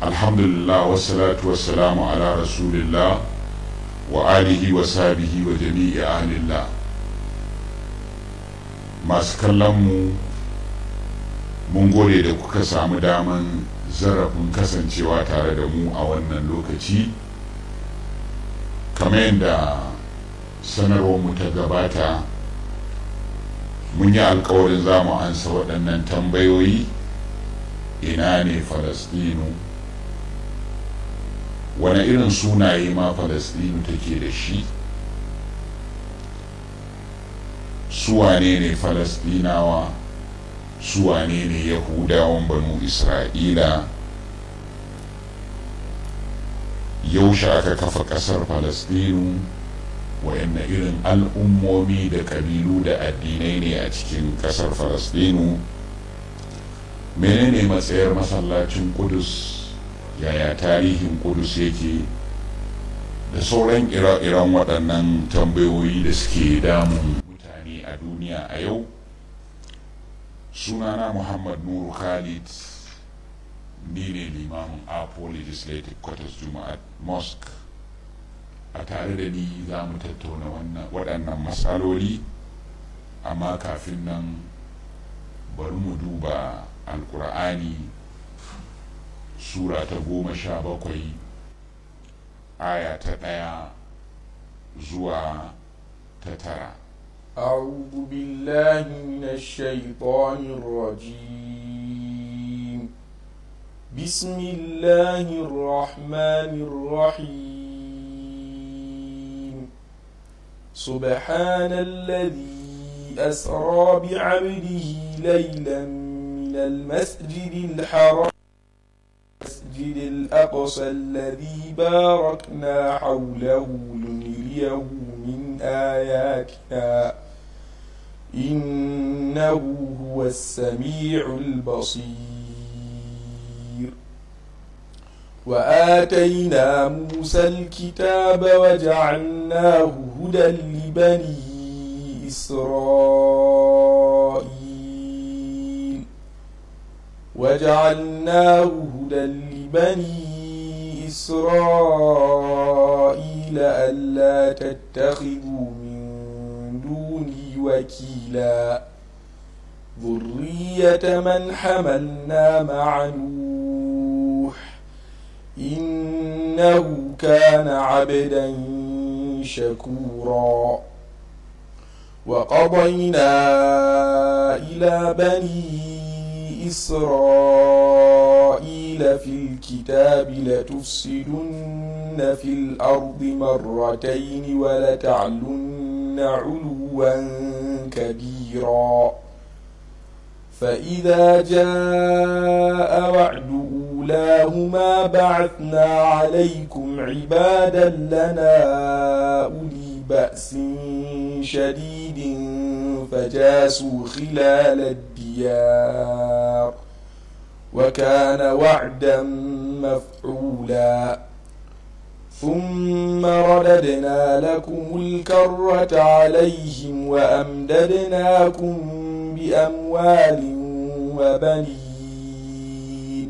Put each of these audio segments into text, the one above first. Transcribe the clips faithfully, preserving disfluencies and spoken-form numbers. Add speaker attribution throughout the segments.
Speaker 1: alhamdulillah wassalatu wassalamu ala rasulillah wa alihi wa sahbihi wa jami'i ahlillah. Masu kallon mu mun gode da kuka samu daman zarafin kasancewa tare da mu a wannan lokaci. Kamar yadda sanarwar mu ta gabata, mun yi alkawarin za mu ansa waɗannan tambayoyi: ina ne Falastinu? Wane irin sunaye ma Falastinu take da shi? Suwane ne Falastinawa? Suwane ne Yahudawan Banu Isra'ila? Yaushe aka kafa ƙasar Falastinu? Waɗanne irin al'ummomi da ƙabilu da addinai ne a cikin ƙasar Falastinu? Menene matsayar masallacin Kudus? Yaya tarihin Kudus yake? Da sauran ire-iren waɗannan tambayoyi da suke damun mutane a duniya a yau. Sunana Muhammad Nuru Khalid, ni ne limamin Apo Legislative Quarters Juma'at Mosque. A tare da ni za mu tattauna waɗannan matsaloli, amma kafin nan bari mu duba Alƙur'ani Sura ta goma sha bakwai aya ta ɗaya zuwa ta tara.
Speaker 2: أعوذ بالله من الشيطان الرجيم. بسم الله الرحمن الرحيم. سبحان الذي أسرى بعبده ليلا من المسجد الحرام المسجد الأقصى الذي باركنا حوله لنريه من آياتنا إنه هو السميع البصير. وآتينا موسى الكتاب وجعلناه هدى لبني إسرائيل وجعلناه هدى لبني إسرائيل ألا تتخذوا من دوني وكيلا ذرية من حملنا مع نوح إنه كان عبدا شكورا. وقضينا إلى بني إسرائيل في الكتاب لتفسدن في الأرض مرتين ولتعلن علوا كبيرا. فإذا جاء وعد أولاهما بعثنا عليكم عبادا لنا أولي بأس شديد فجاسوا خلال الديار وكان وعدا مفعولا. ثم رددنا لكم الكرة عليهم وأمددناكم بأموال وبنين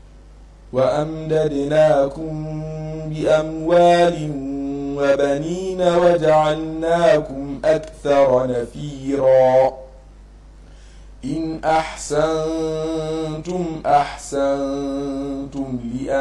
Speaker 2: وأمددناكم بأموال وبنين وجعلناكم أكثر نفيرا. إن أحسنتم أحسنتم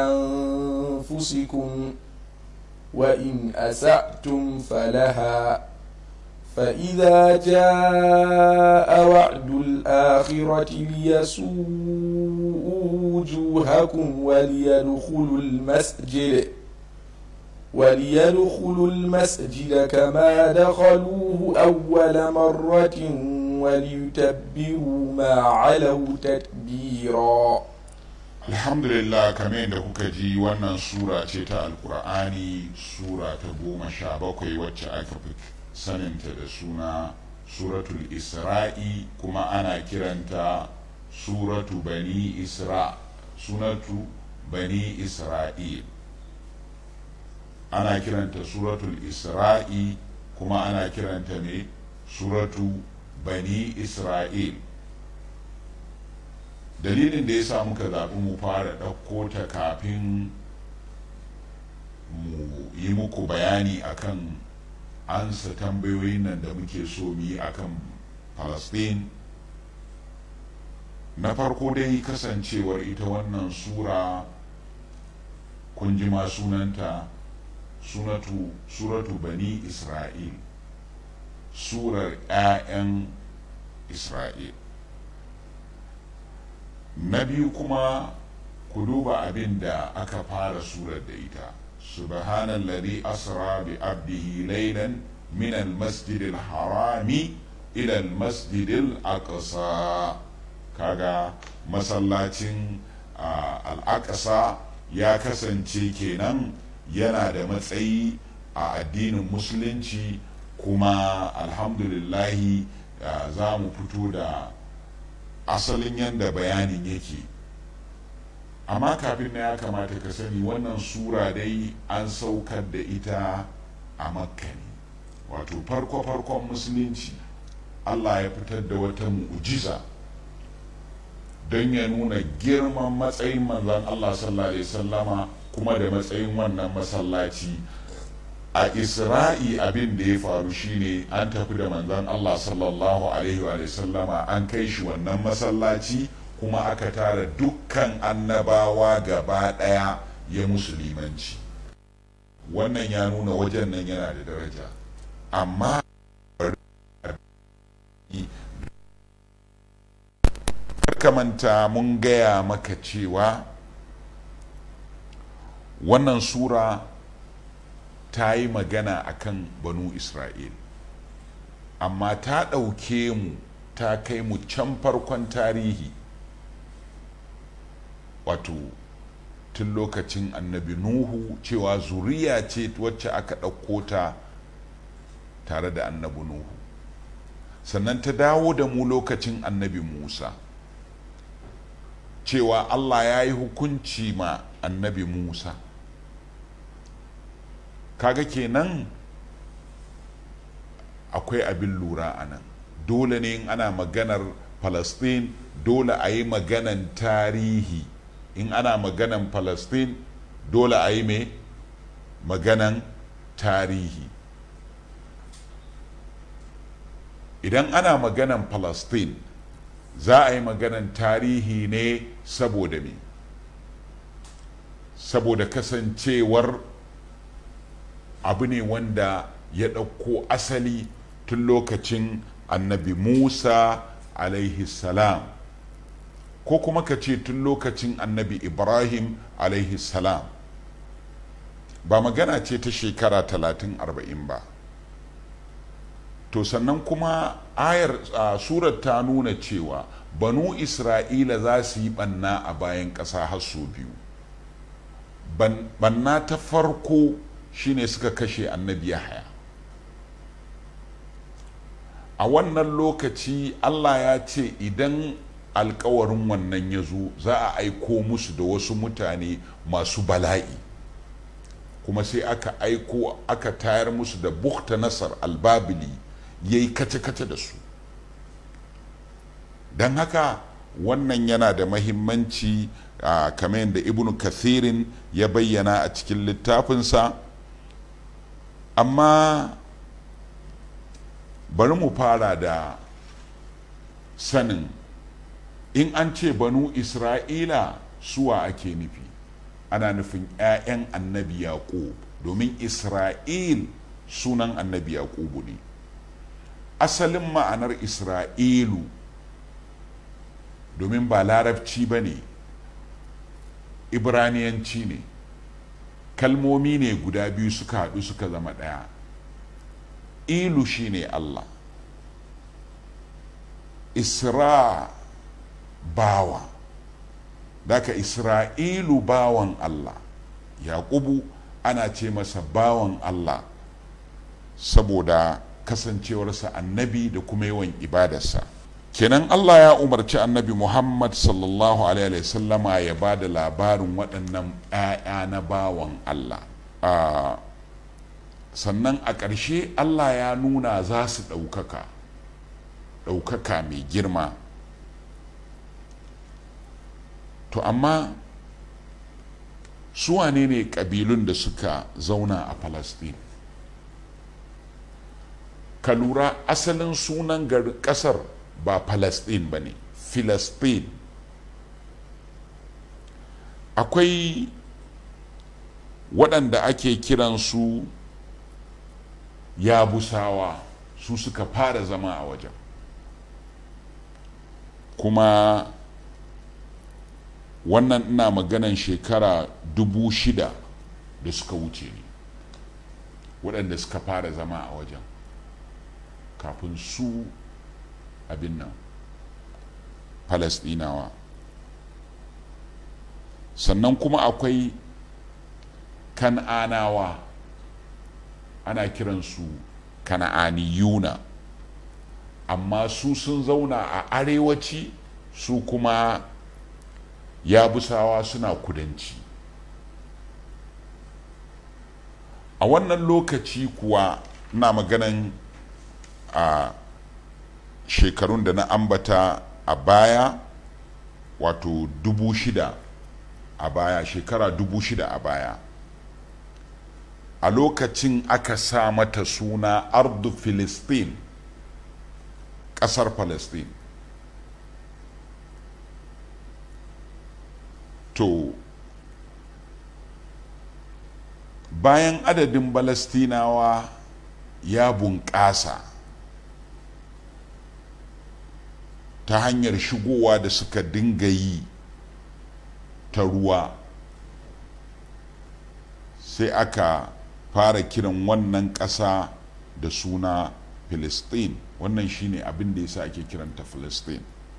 Speaker 2: لأنفسكم وإن أسأتم فلها. فإذا جاء وعد الآخرة ليسوءوا وجوهكم وليدخلوا المسجد وليدخلوا المسجد كما دخلوه أول مرة وليتبروا ما علوا تتبيرا.
Speaker 1: Alhamdulillah, kamar yadda kuka ji, wannan sura ce ta Alƙur'ani, sura ta goma sha bakwai, wacce aka fi saninta da suna Suratul Isra'i, kuma ana kiranta Suratu Bani Isra, Sunatu Bani Isra'il. Ana kiranta Suratul Isra'i, kuma ana kiranta ne Suratu Bani Isra'il. dalilin da ya sa muka zaɓi mu fara ɗauko ta kafin mu yi muku bayani akan ansa tambayoyin nan da muke so mu yi akan Palestine. Na farko dai kasancewar ita wannan sura kun ji ma sunanta sunatu suratu bani Isra'il, surar 'ya'yan Isra'il. Na biyu kuma ku duba abin da aka fara surar da ita, subhanalladhi asra bi abdihi laylan min al-masjidil harami ila al-masjidil aqsa. Kaga masallacin al-aqsa ya kasance kenan yana da matsayi a addinin musulunci, kuma alhamdulillahi za mu fito da asalin yadda bayanin yake. Amma kafin na ya kamata ka sani wannan sura dai an saukar da ita a Makka ne, wato farko-farkon musulunci. Allah ya fitar da wata mu'jiza don ya nuna girman matsayin manzon Allah sallallahu alaihi wasallama kuma da matsayin wannan masallaci. A Isra'i abin da ya faru shine an tafi da manzon Allah sallallahu alaihi wa sallama an kai shi wannan masallaci, kuma aka tara dukkan annabawa gaba daya ya musulmanci. Wannan ya nuna wajen nan yana da daraja. Amma kamanta mun gaya maka cewa wannan sura ta yi magana akan banu Isra'il, amma ta ɗauke mu ta kai mu can farkon tarihi, wato tun lokacin annabi Nuhu, cewa zuriya ce wacce aka ɗauko ta tare da annabi Nuhu. Sannan ta dawo da mu lokacin annabi Musa, cewa Allah ya yi hukunci ma annabi Musa. Kaga kenan akwai abin lura a nan. Dole ne in ana maganar Palestine dole a yi maganan tarihi. In ana maganan Palestine dole a yi mai maganan tarihi. Idan ana maganan Palestine za a yi maganan tarihi ne saboda me? Saboda kasancewar abu ne wanda ya ɗauko asali tun lokacin annabi Musa alaihi salam, ko kuma ka ce tun lokacin annabi Ibrahim alaihi salam. Ba magana ce ta shekara talatin arba'in ba. To sannan kuma ayar uh, surar ta nuna cewa banu Isra'ila za su yi ɓanna a bayan ƙasa har sau biyu. Ɓanna ta farko shine suka kashe annabi Yahaya. A wannan lokaci Allah ya ce idan alkawarin wannan ya zo za a aiko musu da wasu mutane masu bala'i, kuma sai aka aiko aka tayar musu da Bukta Nasar albabili ya yi kace-kace da su. Don haka wannan yana da mahimmanci, uh, kamar yadda Ibn Kathirin ya bayyana a cikin littafinsa. Amma bari mu fara da sanin in an ce banu Isra'ila suwa ake nufi. Ana nufin 'ya'yan annabi Yaƙub, domin Isra'il sunan annabi Yaƙubu ne. Asalin ma'anar Isra'ilu, domin ba larabci ba ne, Ibraniyanci ne, kalmomi ne guda biyu suka haɗu suka zama ɗaya. Ilu shi ne Allah, Isra bawa, daga Isra'ilu bawan Allah, Yaƙubu ana ce masa bawan Allah saboda kasancewarsa annabi da kuma yawan ibadarsa. Kenan Allah ya umarci annabi Muhammad sallallahu alaihi wasallama ya ba da labarin waɗannan 'ya'ya na bawan Allah. Uh, sannan a ƙarshe Allah ya nuna za su ɗaukaka ɗaukaka mai girma. to amma su wane ne ƙabilun da suka zauna a Palestine? Ka lura asalin sunan garin ƙasar ba Palestine ba ne, Philistine. Akwai waɗanda ake kiransu Yabusawa, su suka fara zama a wajen, kuma wannan ina maganan shekara dubu shida da suka wuce ne waɗanda suka fara zama a wajen kafin su abin nan Falasɗinawa. Sannan kuma akwai Kan'anawa, ana kiransu Kan'aniyuna, amma su sun zauna a arewaci, su kuma Yabusawa suna kudanci. A wannan lokaci kuwa na maganan a shekarun da na ambata a baya, wato dubu shida a baya, shekara dubu shida a baya, a lokacin aka sa mata suna ardu Filistin, ƙasar Palestine. To bayan adadin Balastinawa ya bunƙasa ta hanyar shigowa da suka dinga yi ta ruwa, sai aka fara kiran wannan ƙasa da suna Filistin. Wannan shine abin da yasa ake kiranta Filistin.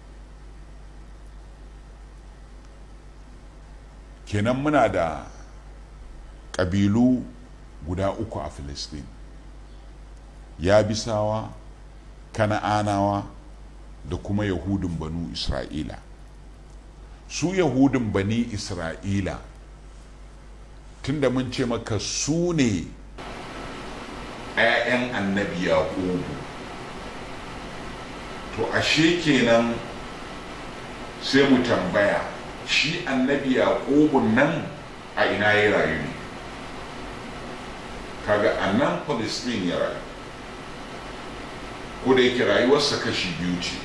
Speaker 1: Kenan muna da ƙabilu guda uku a Filistin: Yabisawa, Kana'anawa da kuma Yahudun Banu Isra'ila. Su Yahudun Bani Isra'ila, tunda mun ce maka su ne ‘ya'yan annabi Yaƙubu, to ashe kenan sai mu tambaya, shi annabi Yaƙubun nan a ina ya rayu ne? Kaga a nan Palestine ya rayu, ko da yake rayuwarsa kashi biyu ce.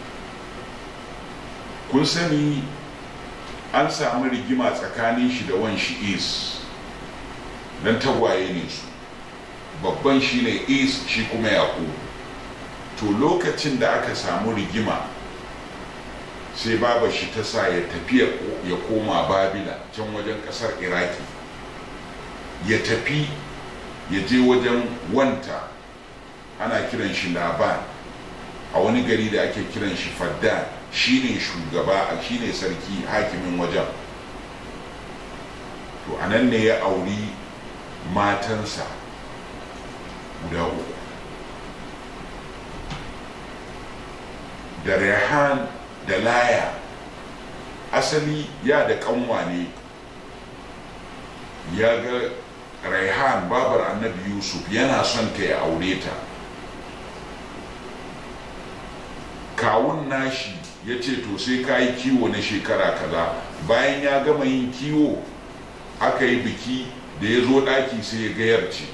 Speaker 1: Kun sani an samu rigima tsakanin shi da wan shi Is, don tagwaye ne su, babban shi ne Is, shi kuma Yaƙubu. To lokacin da aka samu rigima, sai baba shi ta sa ya tafi ya koma Babila, can wajen ƙasar Iraki, ya tafi ya je wajen wanta ana kiran shi Laban a wani gari da ake kiran shi Faddan. Shi ne shugaba, shi ne sarki, hakimin wajen. To a nan ne ya auri matansa guda uku, da Rehan da Laya. Asali ya da kanwa ne, ya ga Rehan babar annabi Yusuf yana son ta ya aure ta. Kawun nashi ya ce to sai ka yi kiwo na shekara kaza. Bayan ya gama yin kiwo, aka yi biki, da ya zo ɗaki sai ya gayar ce,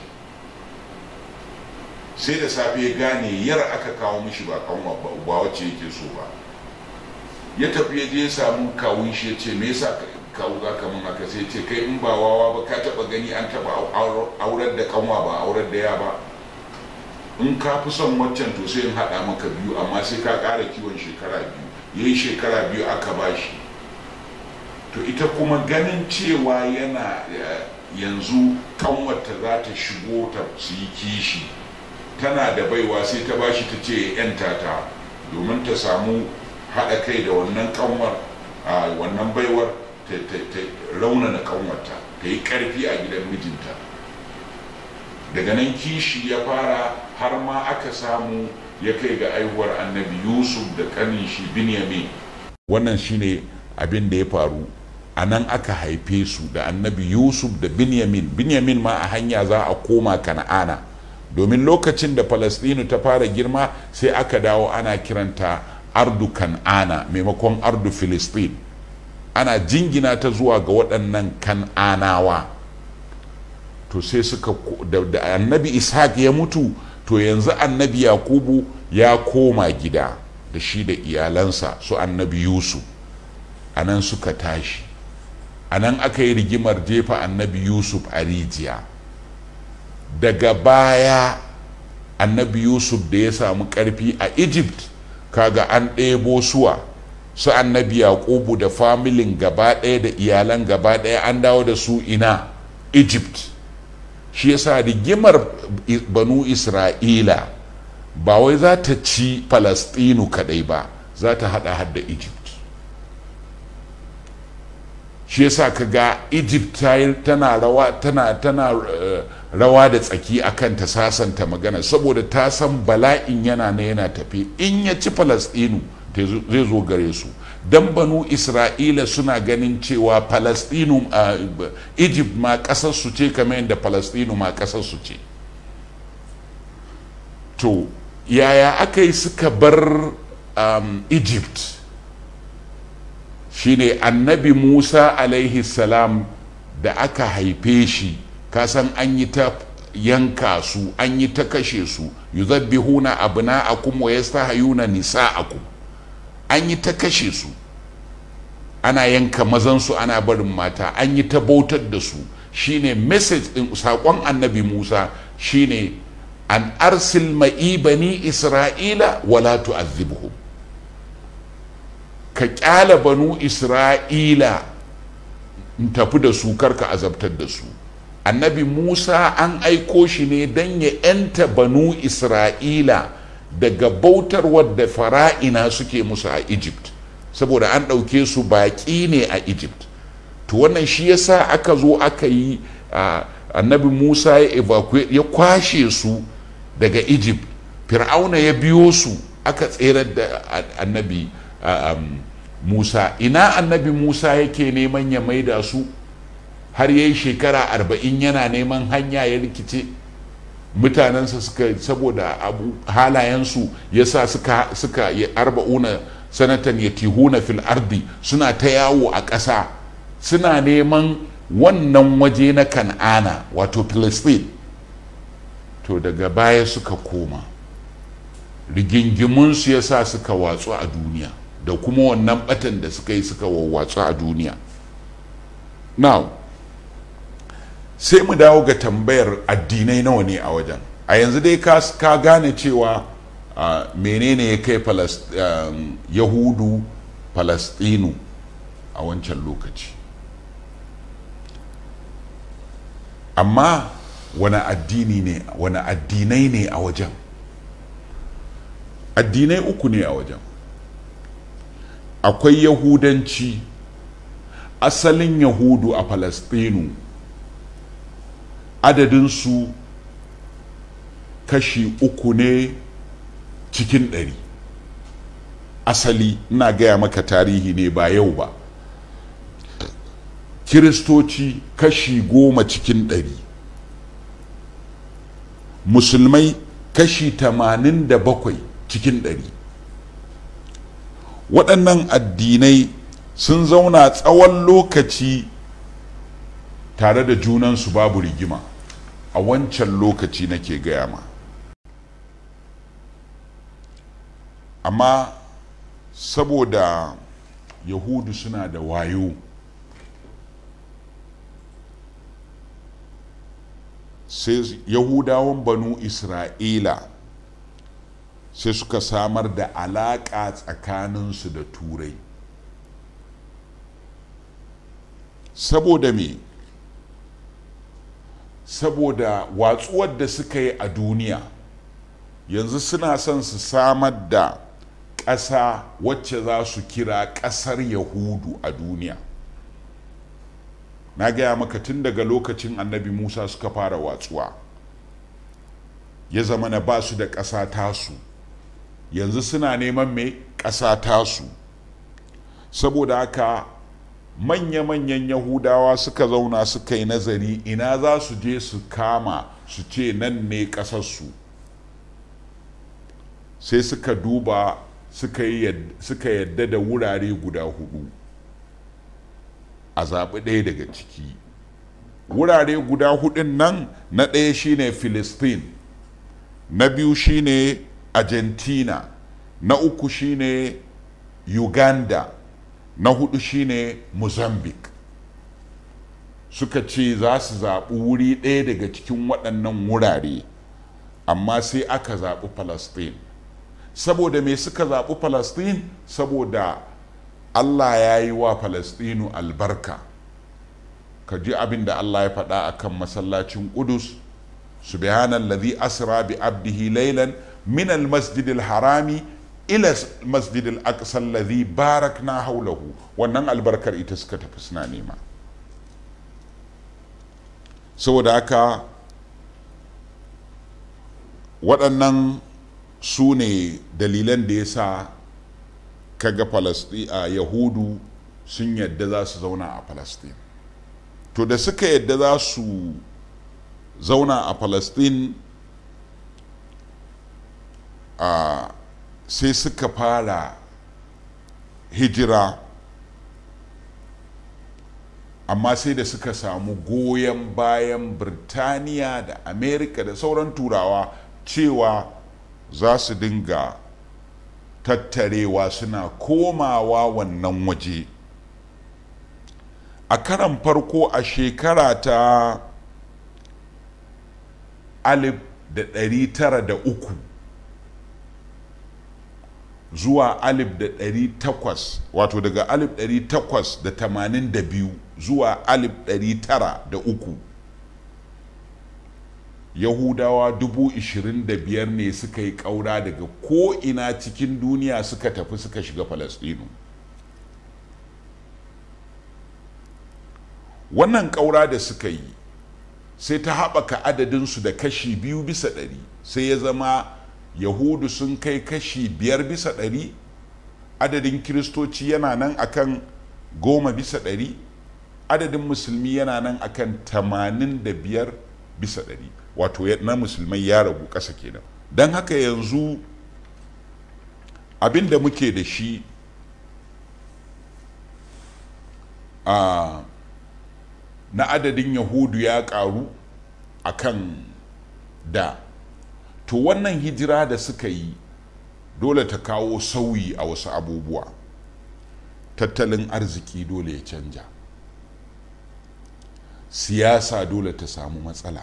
Speaker 1: sai da safe ya gane yar aka kawo mishi ba kanwa ba wacce yake so ba. Ya tafi ya je ya samu kawun shi ya ce, me yasa kawo za ka mun haka? Sai ce, kai in ba wawa ba, ka taba gani an taba aurar da kanwa ba aurar da ya ba? In ka fi son waccan to sai in haɗa maka biyu, amma sai ka ƙara kiwon shekara biyu. Ya yi shekara biyu aka bashi. To ita kuma ganin cewa yana yanzu kanwarta za ta shigo ta su yi kishi, tana da baiwa, sai ta bashi ta ce ya yanta ta domin ta samu haɗa kai da wannan kanwar, wannan baiwar, ta raunana kanwarta, ta yi ƙarfi a gidan mijinta. Daga nan kishi ya fara, har ma aka samu ya kai ga aihuwar annabi Yusuf da ƙanin shi Binyamin. Wannan shine abin da ya faru. A nan aka haife su da annabi Yusuf da Binyamin. Binyamin ma a hanya za a koma Kana'ana, domin lokacin da Falastinu ta fara girma sai aka dawo ana kiranta ardu Kan'ana maimakon ardu Filistin. ana jingina ta zuwa ga waɗannan kan'anawa. To sai suka da, da annabi ishaq ya mutu, to yanzu annabi yakubu ya koma gida da shi da iyalansa su annabi yusuf. A nan suka tashi, a nan aka yi rigimar jefa annabi yusuf a rijiya. Daga baya annabi yusuf da ya samu ƙarfi a egypt, kaga an ɗebo suwa su annabi yakubu da familin gaba ɗaya da iyalan gaba ɗaya an dawo da su ina egypt. Shi yasa rigimar banu isra'ila ba wai za ta ci falastinu kadai ba, za ta hada hadda egypt. Shi yasa ka ga egypt tana rawa tana tana uh, rawa da tsaki akan ta sasanta magana, saboda ta san bala'in yana na yana tafi. In ya ci falastinu zai zo gare su, dan banu isra'ila suna ganin cewa falastinu uh, egypt ma kasar su ce kamar yadda falastinu ma kasar su ce. To yaya aka yi suka bar um, egypt? Shine annabi musa alaihi salam da aka haife shi, kasan an yi ta yanka su, an yi ta kashe su, yuzabbihuna abna'akum wa yastahayuna nisa'akum, an yi ta kashe su, ana yanka mazansu ana barin mata, an yi ta bautar da su. Shine message din sakon annabi musa shine an arsil ma'i bani isra'ila wala tu'adhibhum, ka kyala banu isra'ila in tafi da su, karka azabtar da su. Annabi musa an aiko shi ne don ya yanta banu isra'ila daga bautar wadda fara'ina suke musu a egypt, saboda an ɗauke su baƙi ne a egypt. To wannan shi yasa aka zo aka yi uh, annabi musa ya evacuate, ya kwashe su daga egypt. Fir'auna ya biyo su, aka tserar da annabi uh, um, musa. Ina annabi musa yake neman ya maida su, har yayi shekara arba'in yana neman hanya, ya rikice. Mutanensa suka, saboda abu halayensu yasa suka suka ya arba'una sanatan ya tihuna fil ardi, suna ta yawo a ƙasa, suna neman wannan waje na kan'ana wato Palestine. To daga baya suka koma, rigingimunsu ya sa suka watsu a duniya, da kuma wannan batan da suka yi suka wawwatsu a duniya. Now sai mu dawo ga tambayar addinai nawa ne a wajen. A yanzu dai ka, ka gane cewa uh, menene ya kai Palast, um, yahudu Palestinu a wancan lokaci. Amma wani addini ne, wani addinai ne a wajen? Addinai uku ne a wajen. Akwai yahudanci, asalin yahudu a Palestinu adadinsu kashi uku ne cikin ɗari. Asali, ina gaya maka tarihi ne ba yau ba. Kiristoci kashi goma cikin ɗari, musulmai kashi tamanin da bakwai cikin ɗari. Waɗannan addinai sun zauna tsawon lokaci tare da junansu babu rigima. A wancan lokaci nake gaya ma. Amma saboda yahudu suna da wayo, sai yahudawan banu isra'ila sai suka samar da alaƙa tsakaninsu da turai. Saboda me? Saboda watsuwar da suka yi a duniya, yanzu suna son su samar da ƙasa wacce za su kira ƙasar yahudu a duniya. Na gaya maka tun daga lokacin annabi musa suka fara watsuwa, ya zama na ba su da ƙasa tasu. Yanzu suna neman mai ƙasa tasu. Saboda haka manya-manyan yahudawa suka zauna suka yi nazari ina za su je su kama su ce nan ne ƙasarsu. Sai suka duba suka yadda da wurare guda hudu. a zaɓi ɗaya daga ciki. Wurare guda hudun nan, na ɗaya shine Filistin, na biyu shine Argentina, na uku shine Uganda, na hudu shine Mozambique. Suka ce za su zaɓi wuri ɗaya daga cikin waɗannan wurare, amma sai aka zaɓi Palestine. Saboda me suka zaɓi Palestine? Saboda Allah ya yi wa Palestinu albarka. Ka ji abin da Allah ya faɗa a kan masallacin Ƙudus: subhanallazi asra bi abdihi laylan min almasjidil harami ila masjidil aqsa alladhi barakna hawlahu. Wannan albarkar ita suka tafi suna nema. Saboda haka waɗannan su ne dalilan da ya sa kaga a Yahudu sun yadda za su zauna a Palestine. To da suka yadda za su zauna a Palestine, a sai suka fara hijira, amma sai da suka samu goyon bayan Birtaniya da Amerika da sauran turawa cewa za su dinga tattarewa suna komawa wannan waje. A karan farko a shekara ta alif da ɗari tara da uku zuwa alif da ɗari takwas, wato daga alif ɗari takwas da tamanin da biyu zuwa alif ɗari tara da uku, Yahudawa dubu ishirin da biyar ne suka yi ƙaura daga ko'ina cikin duniya suka tafi suka shiga Falasɗinu. Wannan ƙaura da suka yi sai ta haɓaka adadinsu da kashi biyu bisa ɗari, sai ya zama Yahudu sun kai kashi biyar bisa ɗari, adadin Kiristoci yana nan akan goma bisa ɗari, adadin Musulmi yana nan akan tamanin da biyar bisa ɗari. Wato na Musulmai ya ragu ƙasa kenan. Don haka yanzu abin da muke da shi a na adadin Yahudu ya ƙaru a kan da. To wannan hijira da suka yi dole ta kawo sauyi a wasu abubuwa. Tattalin arziki dole ya canja, siyasa dole ta samu matsala,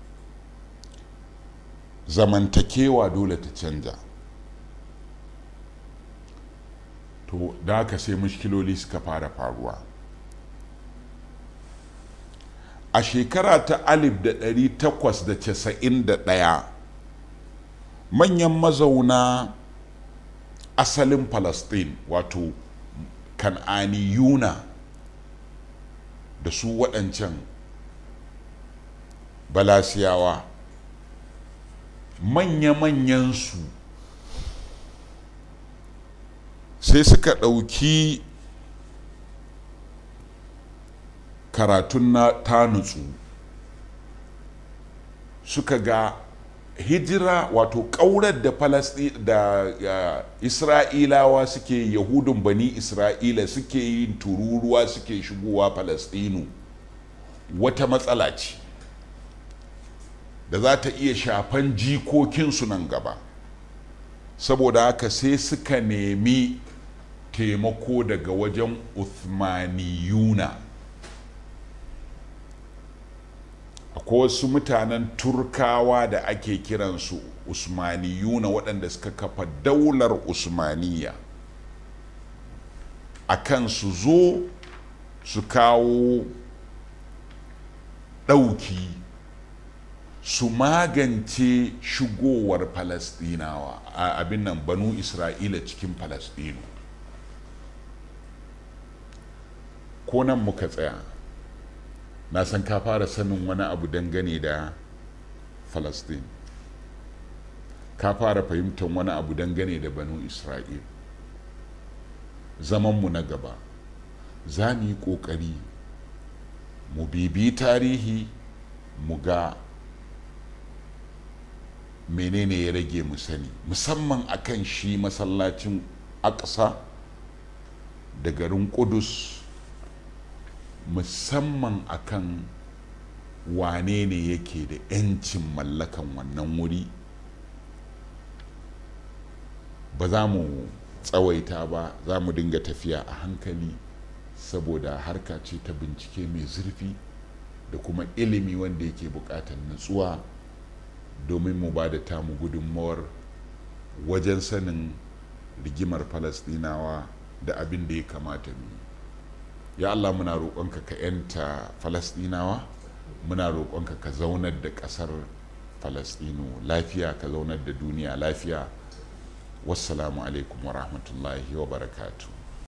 Speaker 1: zamantakewa dole ta canja. To da haka sai mushkiloli suka fara faruwa. A shekara ta alif da ɗari takwas da casa'in da ɗaya, manyan mazauna asalin Palestine, wato Kan'aniyuna da su waɗancan Balasiyawa, manya-manyansu sai suka ɗauki karatun na ta nutsu, suka ga hijira, wato ƙaurar da da uh, Isra'ilawa suke, Yahudun bani Isra'ila suke yin tururuwa suke shigowa Falastinu, wata matsala ce da za ta iya shafan jikokinsu nan gaba. Saboda haka sai suka nemi taimako daga wajen Uthmaniyuna. Akwai wasu mutanen Turkawa da ake kiransu Usmaniyuna waɗanda suka kafa daular Usmaniya akan su zo su kawo ɗauki, su magance shigowar Falastinawa a abin nan banu Isra'ila cikin Falastinu. Ko nan muka tsaya, na san ka fara sanin wani abu dangane da Falastin, ka fara fahimtar wani abu dangane da banu Isra'il. Zamanmu na gaba za mu yi ƙoƙari mu bibi tarihi, mu ga menene ya rage mu sani, musamman akan shi masallacin Aqsa da garin Qudus musamman akan wane ne yake da 'yancin mallakan wannan wuri. Ba za mu tsawaita ba, za mu dinga tafiya a hankali saboda harka ce ta bincike mai zurfi da kuma ilimi wanda yake buƙatar nutsuwa domin mu ba da tamu gudunmawar wajen sanin rigimar Falasɗinawa da abin da ya kamata mu. Ya Allah, muna roƙonka ka 'yanta Falasɗinawa, muna roƙonka ka zaunar da ƙasar Falasɗinu lafiya, ka zaunar da duniya lafiya. Wassalamu alaikum wa rahmatullahi wa barakatuh.